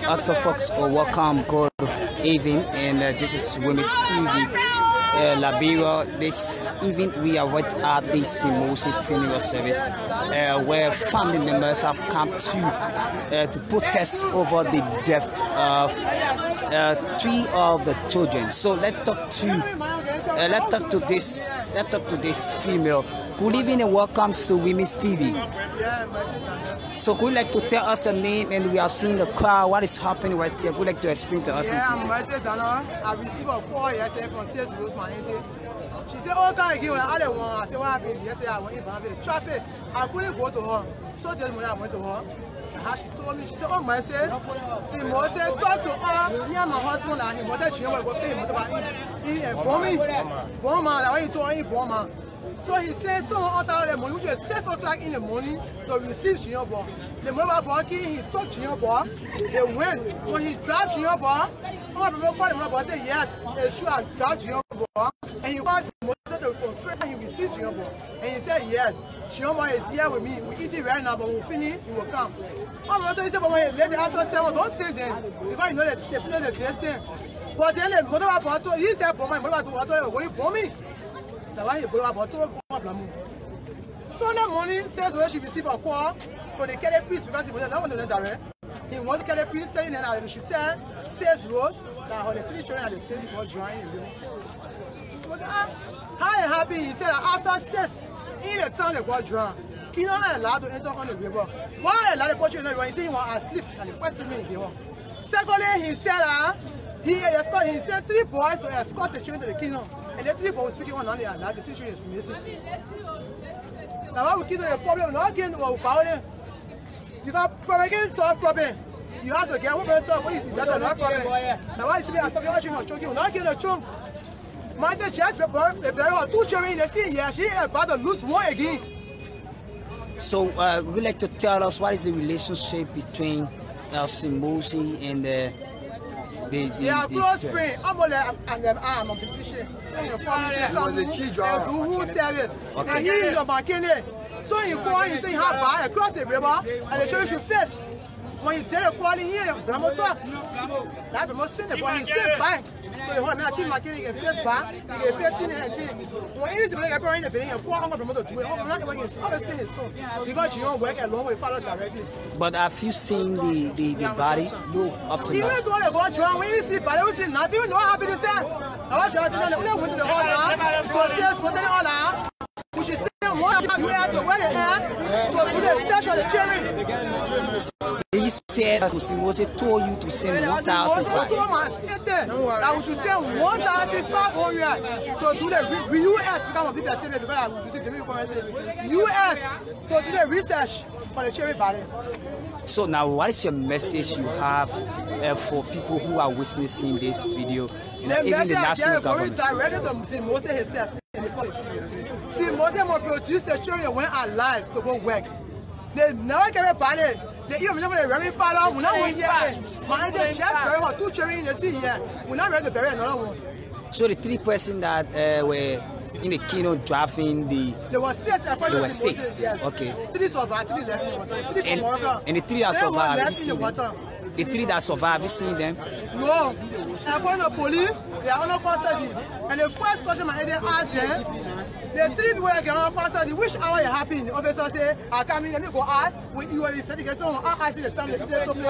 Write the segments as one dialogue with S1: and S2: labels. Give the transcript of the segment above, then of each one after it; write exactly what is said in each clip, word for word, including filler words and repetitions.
S1: Also, folks, uh, welcome, good evening, and uh, this is Women's T V. Uh, Liberia. This evening we are right at the Simosi funeral service, uh, where family members have come to uh, to protest over the death of uh, three of the children. So let's talk to uh, let's talk to this let's talk to this female. Good evening and welcome to Women's T V. So would you like to tell us a name, and we are seeing the crowd, what is happening right here? Would you like to explain to us?
S2: Yeah, I'm Marcy Dana. I received a call yesterday from Sales Rosemary. She said, oh, can I give her other one? I said, what happened yesterday? I went in traffic. I couldn't go to her. So this morning I went to her. And she told me, she said, oh, Marcy, see, Marcy, talk to her. Me and my husband, and he wanted to go see him. He informed me. Bomb man, I went to him, bomb man. So he said someone out the morning, which is six o'clock in the morning, to receive Chinyobo. The mobile banking, he took Chinyobo. They went. When he dropped Chinyobo, all the mobile said, yes, they should have dropped Chinyobo. And he wants the motor to confirm he received Chinyobo. And he said, yes, Chinyobo is here with me. We eat it right now, but when we finish, he will come. All the mother said, but when he left after seven, don't stay there. Because you know that they play the testing. But then the mother banking, he said, but my mother was going me. Sunday morning, says where she received a call for the Kelly priest because he was not on the direct. He wanted Kelly priest staying in and she said, says Rose, that her three children at the same was drying. How happy he said after six in the town they got drunk. He not allowed to enter on the river. Why allowed the portion in the river? He said he was asleep and the first thing he gave up. Secondly, he said uh, he escorted he sent three boys to escort the children to the kingdom. And the three boys speaking one on the other, the teacher is missing. Now, we keep the problem, not getting or found it. You got problem, solve problem. You have to get one person solve it. That's another problem. Now, why is it something watching on choking? Not getting a chunk. My chest, the bear, two children in the sea, yeah, she is about to lose one again.
S1: So, uh, would you like to tell us what is the relationship between El Simosi and the They, they,
S2: they are
S1: they,
S2: close
S1: they,
S2: friends. I'm only and them arm of competition. So you come and do who service. And he is the McKinney. So you call him saying how bad across the river and they show you face. When you tell the calling here, Blamo talk. That Blamo send the boy, he said bye. So the whole man team McKinney can face back, he can face in and team. When he is to make a point in the building and pour on Blamo to do it, I'm not going to always say his son. Because you don't work along with follow directly.
S1: But have you seen the, the, the body? No, up to now.
S2: Even though they go drunk, when you see body, we see nothing, we know how happy they say. I want you to know they went to the house now, to say, to tell all that. We should say one of you have to wear the hair, to do the search of the cherry.
S1: He said that Simosi told you to send one thousand five.
S2: That we should send one thousand five hundred to do the U S because people are saying because I will visit the people U S to do the research for the cherry body.
S1: So now, what is your message you have uh, for people who are witnessing this video? You know, even the national government.
S2: Directed to Simosi himself in the politics. Simosi must produce the children when alive to go work. They never get a body. They even never very far long. We're not one year. My they just bury her two children in the sea here. We're not ready to bury another one.
S1: So the three persons that uh, were in the kino driving the.
S2: There were six.
S1: There were six. Yes. Okay.
S2: Three survived. Three left in the water. Three from Morocco.
S1: And the three that survived.
S2: Have you seen them?
S1: The three that survived. Have you seen them?
S2: No. According to the police, they are under custody. And the first question my agent asked them. The three people that get on custody, which hour you happy? The officer say, I come in, let me go ask. When you are in investigation, I see the time they say to play.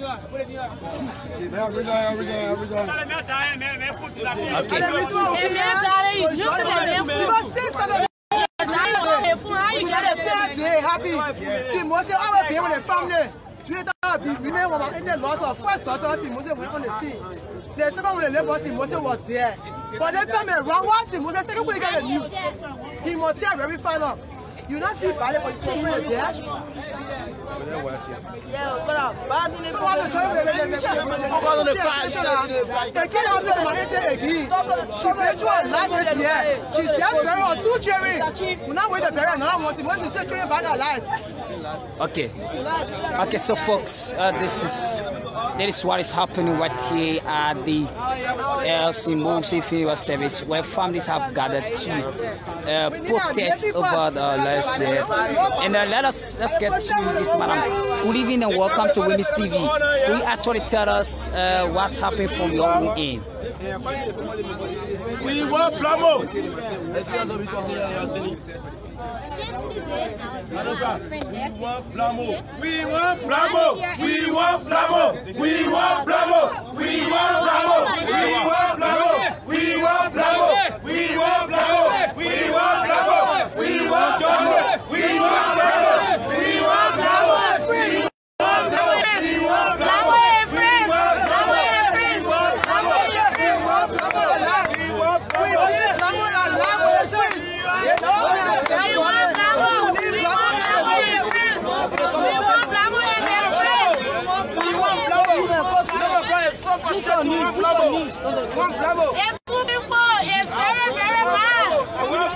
S1: Okay.
S2: And the reason why we here, to join them, because since Saturday, we had a third day happy. See, most of our people with the family, today we remain in the loss of first daughter, see, Moses went on the scene. The second one, the labor, see, Moses was there. But that time around, once the Moses second one got the news, he must tell very far up. You not see ballet, but you can see it there. Yeah, but I'm so what the joy they came out with my enter again. She paid you a lot this year. She just buried her two cherry. We not wait to bury another one. The most she said cherry back alive.
S1: Okay. Okay, so folks, uh, this is that is what is happening right here at the El Simosi funeral service, where families have gathered to uh, protest over the last day. And uh, let us let's get to this, madam. Good evening and welcome to Women's T V. Will you actually tell us uh, what happened from your own end?
S3: We want Blamo. We want Blamo. We want Blamo. We want Blamo. We want Blamo. We want Blamo. We want Blamo. We want Blamo. We want Blamo. We want Blamo. We want Blamo. We want Blamo. We want Blamo. We want
S4: It's too before. It's very, very bad.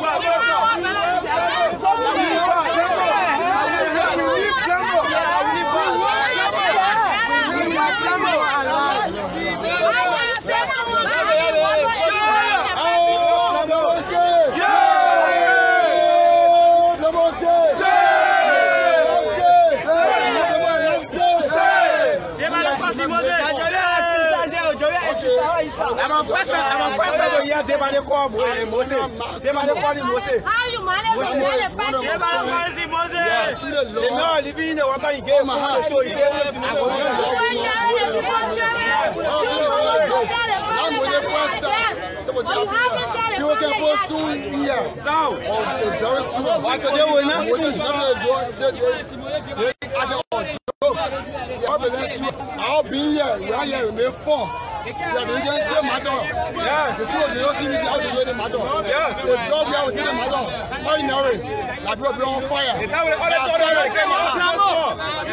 S3: I'm first I'm first to hear they man call Moses. They man call Moses.
S4: How you manage to get a person?
S3: They man call Moses. They know living in the water in game for show. He said I'm
S5: you can post two here. So, very serious. What they will not do. I'll be here. We are here. Remain four. Yeah, they can say matter. Yes, this is what they don't see me how to do the matter. Yes, the job here will do the matter. Ordinary, like we'll be on fire.
S3: The time we all the time we say Blamo.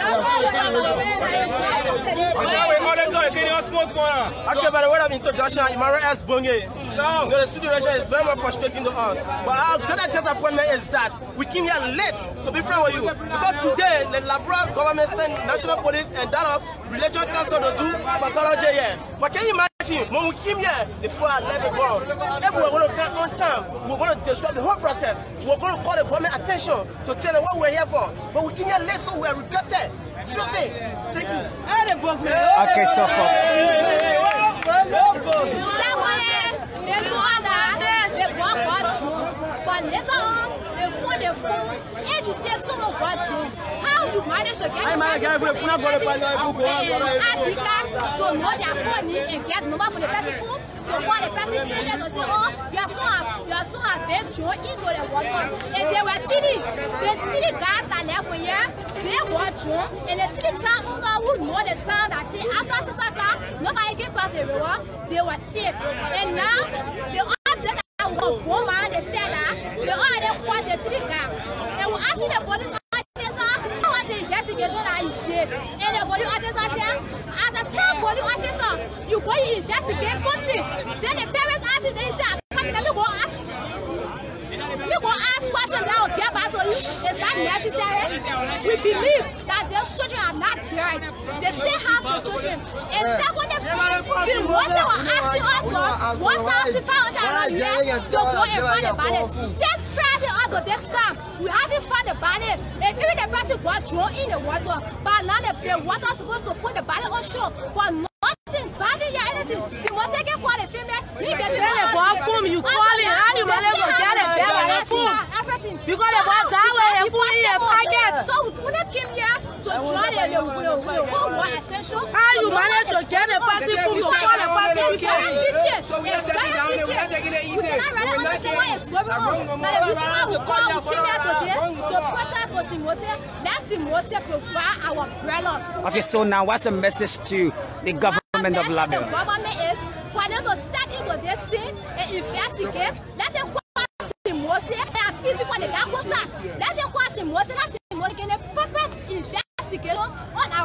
S3: Okay, by the way of introduction, Imara S. Bonge. So, the situation is very much frustrating to us. But our greatest disappointment is that we came here late to be friends with you. Because today, the Labrador government sent national police and that of religious council to do pathology here. But can you imagine, when we came here, before I left the world, if we were going to get on time, we were going to disrupt the whole process. We were going to call the government attention to tell them what we're here for. But we came here late, so we are regretted. Seriously, thank you.
S1: Okay, so folks.
S4: How you manage to get articles to know their phone and get number for the person phone? To call the person phone to say, oh, you are so you are so big Joe into the water. And they were tilly. The tilly guys that left for here, they were Joe, and the tilly town owner would know the time that say after six o'clock, nobody can pass the river, they were safe. And now they all did that woman, they said that they already caught the tilly guys. And we asked the police officer, how was the investigation that you did? And the police officer said, as a some police officer, you go to investigate something. Then the parents ask it, they say, come let me go ask. You go ask questions that will get back to you. Is that necessary? We believe that those children are not dead. They still have the children. And second, the most they were asking us for one thousand five hundred dollars to go and find the ballot. Since Friday up to this time, we haven't found the ballot. If even the person got thrown in the water, but now the water is supposed to put the ballot on shore for nothing. Ballot or anything. See, once I get caught a female, you get me.
S6: You call it, how you manage to get it there by the food?
S4: Everything.
S6: Because it was that way, and food in a packet.
S4: So we came here to draw the whole more attention.
S6: How you manage to get the person food to call the person
S4: kitchen? So we are taking it down, we are taking it easy. We cannot really understand why it's going on. But the reason why we call, we came here today to protest for Simose. Let Simose provide our umbrellas.
S1: Okay, so now what's the message to the government of Labrador?
S4: The government is for them to step into this thing and investigate. Let them call Simose and people that got contacts. Let them call Simose. Let Simose get a proper investigation on our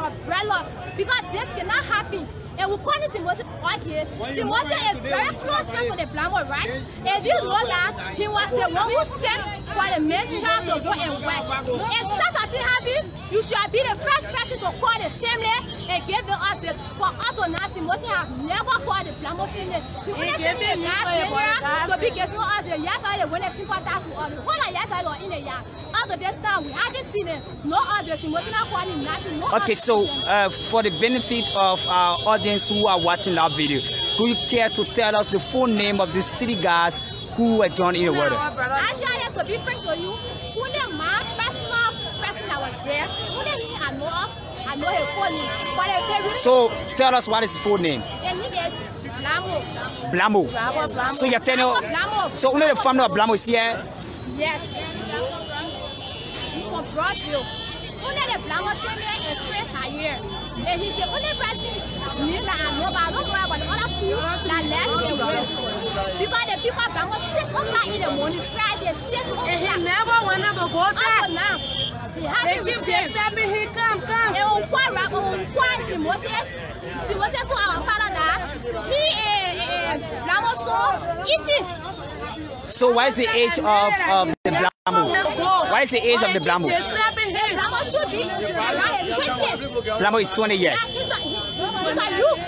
S4: our brothers, because this cannot happen. And we call it Simose okay. Simose is very close friend to the Blamo, right? If you know that, he was the one who sent for the main child to go and work. If such a thing happen, you should be the first person to call the family and give it up. For us to know, Simose have never called the Blamo family. He only sent the last family to be giving us the yes or the when they sympathize with us. All the yes or in the yard. After this time, we haven't seen it. No other Simose not calling nothing. No
S1: okay, so uh, for the benefit of our audience who are watching that video, could you care to tell us the full name of these three guys who were joined in the water?
S4: Actually, to be frank to you, only my personal person that was there, only he I know of, I know his full name. But they really
S1: so tell us what is the full name?
S4: The name is Blamo.
S1: Blamo.
S4: Blamo, Blamo.
S1: So you're telling
S4: Blamo.
S1: So only the family of Blamo is here?
S4: Yes. He's from Broadville. Only the Blamo family and friends are here. And he's the only person that I know, but I don't know about the other two that left the way. Because the people of Blamo six o'clock in the morning, Friday, six o'clock. And he never wanted to go there. Now, he hasn't been there. He come, come. And on what, on what Simose, Simose to our father that he is Blamo so eating.
S1: So what is the age of um, the Blamo? What is the age of the Blamo?
S4: Blamo should be around his twenty.
S1: Blamo is twenty years.
S4: He's a, he's a youth.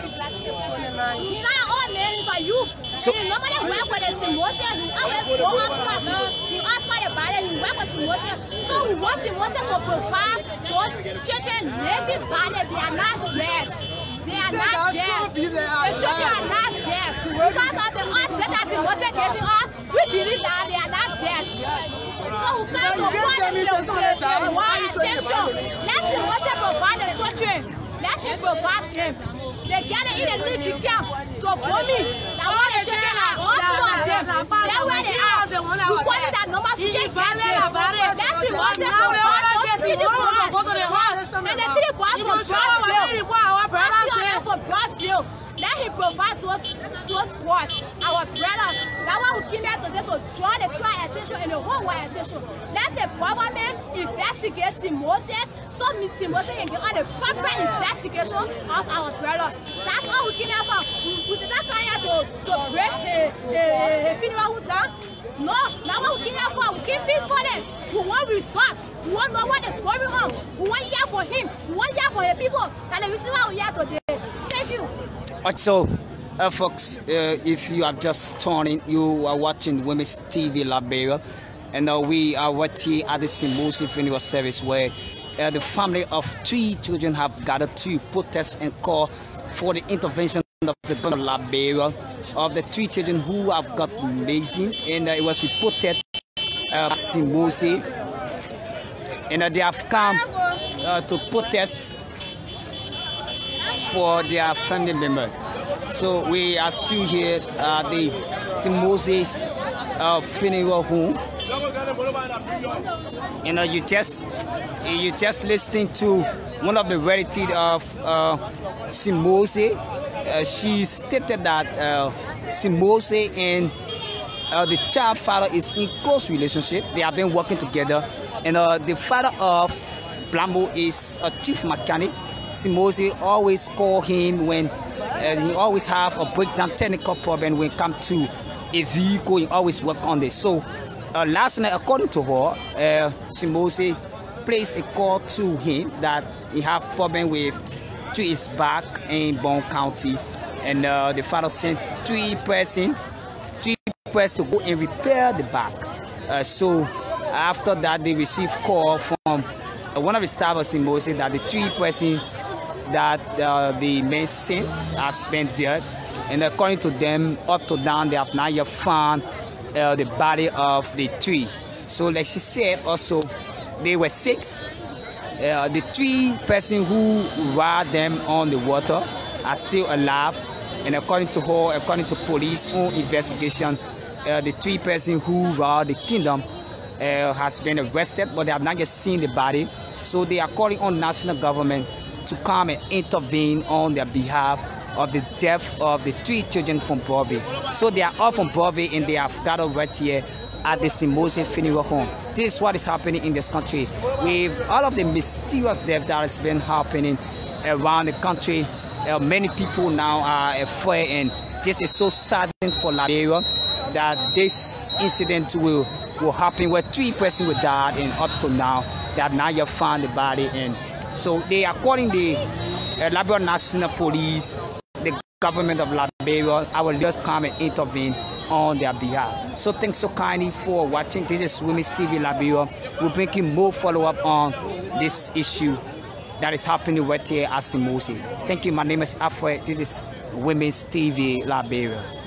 S4: He's not an old man, he's a youth.
S1: So,
S4: he normally work with the Simose. He always go Oscar. He Oscar the ballet, he work with Simose. So we want Simose to provide those children living ballet. They are not dead. They are not dead. The children are not dead. Because of the odd death that Simose giving us, we believe that they are not dead. So we can't go for the war attention. Let Simose provide the children. Let him provide them. They get it in the little camp to Bomi. Now all the children are all two of them. They're where they are. We want that number to get them. Let Simose provide those city boys. And the city boys from Broadville. Let's for Broadville. Let him provide to us, to us boys, our brothers. That one who came here today to draw the crowd attention and the whole world attention. Let the government investigate Simose, so Simose can get all the proper investigation of our brothers. That's all we came here for. We, we did not come here to, to break a funeral down. No, that's what we came here for. We came peacefully. We want resort. We want to know what is going on. We want here for him. We want here for the people. That's the reason why we're here today. Thank you.
S1: So, uh, folks, uh, if you have just tuned in, you are watching Women's T V Liberia, and uh, we are watching at the Simose funeral service where uh, the family of three children have gathered to protest and call for the intervention of the government of Liberia of the three children who have got missing, and uh, it was reported uh, Simose, and uh, they have come uh, to protest for their family member. So we are still here at the Simose's uh, funeral home. You know, you just you just listening to one of the relatives of uh, Simose. Uh, she stated that uh, Simose and uh, the child father is in close relationship. They have been working together, and uh, the father of Blamo is a chief mechanic. Simose always call him when uh, he always have a breakdown technical problem when it comes to a vehicle. He always work on this. So uh, last night, according to her, uh, Simose placed a call to him that he have problem with to his back in Bon County, and uh, the father sent three person, three person to go and repair the back. Uh, so after that, they received call from uh, one of the staff of Simose that the three person that uh, the men sent are spent dead, and according to them, up to down, they have not yet found uh, the body of the three. So like she said, also they were six. Uh, the three person who ride them on the water are still alive, and according to her, according to police own investigation, uh, the three person who ride the kingdom uh, has been arrested, but they have not yet seen the body. So they are calling on national government to come and intervene on their behalf of the death of the three children from Broadway. So they are all from Broadway, and they have gathered right here at the Simose funeral home. This is what is happening in this country with all of the mysterious death that has been happening around the country. Uh, many people now are afraid, and this is so saddening for Liberia that this incident will will happen where three persons will die, and up to now that now you found the body. And so they, according to the uh, Liberia National Police, the government of Liberia, I will just come and intervene on their behalf. So thanks so kindly for watching. This is Women's T V Liberia. We're making more follow-up on this issue that is happening right here at Simosi. Thank you. My name is Alfred. This is Women's T V Liberia.